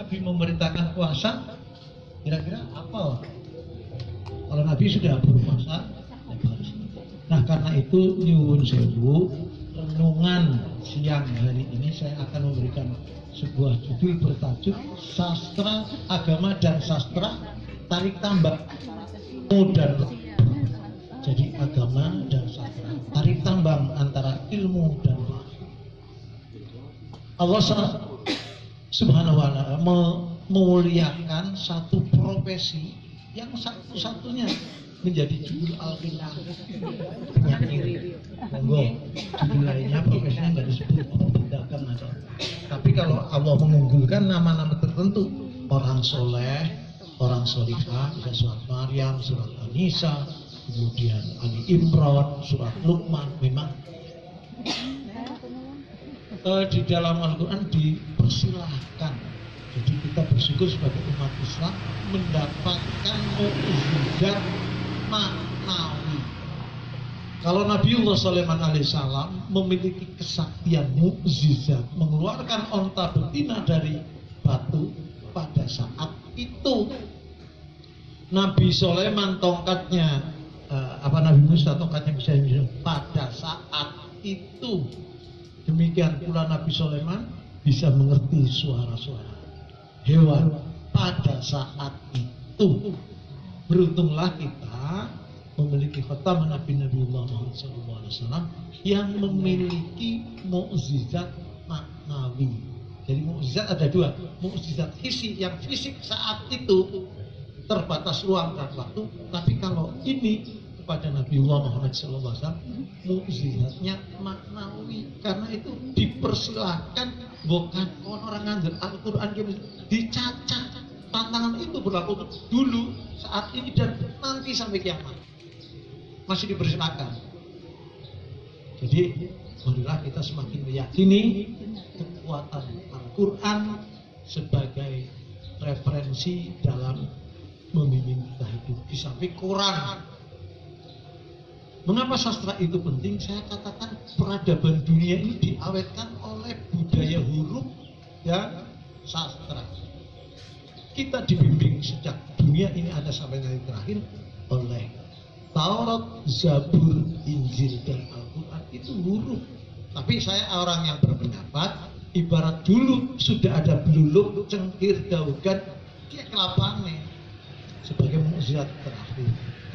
Nabi memerintahkan puasa, kira-kira apa? Kalau Nabi sudah berpuasa, nah karena itu nyuwun sewu, renungan siang hari ini saya akan memberikan sebuah judul bertajuk Sastra Agama dan Sastra Tarik Tambang Modern. Jadi agama dan sastra tarik tambang antara ilmu dan Allah Subhanahu wa ta'ala memuliakan satu profesi yang satu-satunya menjadi judul Alkitab. Penyanyi, monggo judul lainnya profesinya nggak disebut, pedagang atau. Tapi kalau Allah mengunggulkan nama-nama tertentu, orang soleh, orang solihah, bisa surat Maryam, surat An-Nisa, kemudian Ali Imran, surat Luqman, memang di dalam Al-Quran dipersilahkan. Jadi kita bersyukur sebagai umat Islam mendapatkan mukjizat maknawi. Kalau Nabiullah Sulaiman alaihissalam memiliki kesaktian mukjizat mengeluarkan onta betina dari batu pada saat itu. Nabi Sulaiman tongkatnya Nabi Musa tongkatnya bisa pada saat itu. Demikian pula Nabi Sulaiman bisa mengerti suara-suara hewan pada saat itu. Beruntunglah kita memiliki khatam Nabiullah Muhammad SAW yang memiliki mukjizat maknawi. Jadi mukjizat ada dua, mukjizat hissi yang fisik saat itu terbatas ruang dan waktu, tapi kalau ini kepada Nabiullah Muhammad SAW mukjizatnya maknawi, karena itu dipersilahkan. Bukan orang ngajar Al-Quran dicacat. Tantangan itu berlaku dulu, saat ini, dan nanti sampai kiamat masih dipersilakan. Jadi marilah kita semakin meyakini kekuatan Al-Quran sebagai referensi dalam membimbing kita hidup. Di samping Quran. Mengapa sastra itu penting? Saya katakan peradaban dunia ini diawetkan oleh budaya huruf dan sastra. Kita dibimbing sejak dunia ini ada sampai hari terakhir oleh Taurat, Zabur, Injil, dan Al-Quran itu huruf. Tapi saya orang yang berpendapat ibarat dulu sudah ada beluluk, cengkir, daugan, dia kelapangnya sebagai mukjizat terakhir.